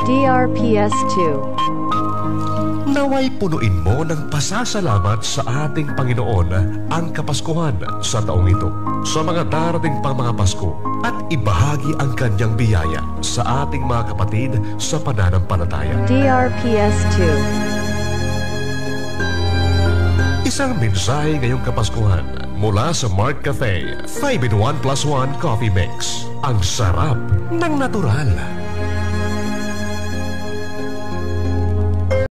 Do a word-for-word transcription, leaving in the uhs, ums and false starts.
D R P S two. Naway punuin mo ng pasasalamat sa ating Panginoon ang Kapaskuhan sa taong ito, sa mga darating pang mga Pasko, at ibahagi ang kanyang biyaya sa ating mga kapatid sa pananampalataya. D R P S two. Isang mensahe ngayong Kapaskuhan mula sa Mark Cafe five in one plus one Coffee Mix. Ang sarap ng natural.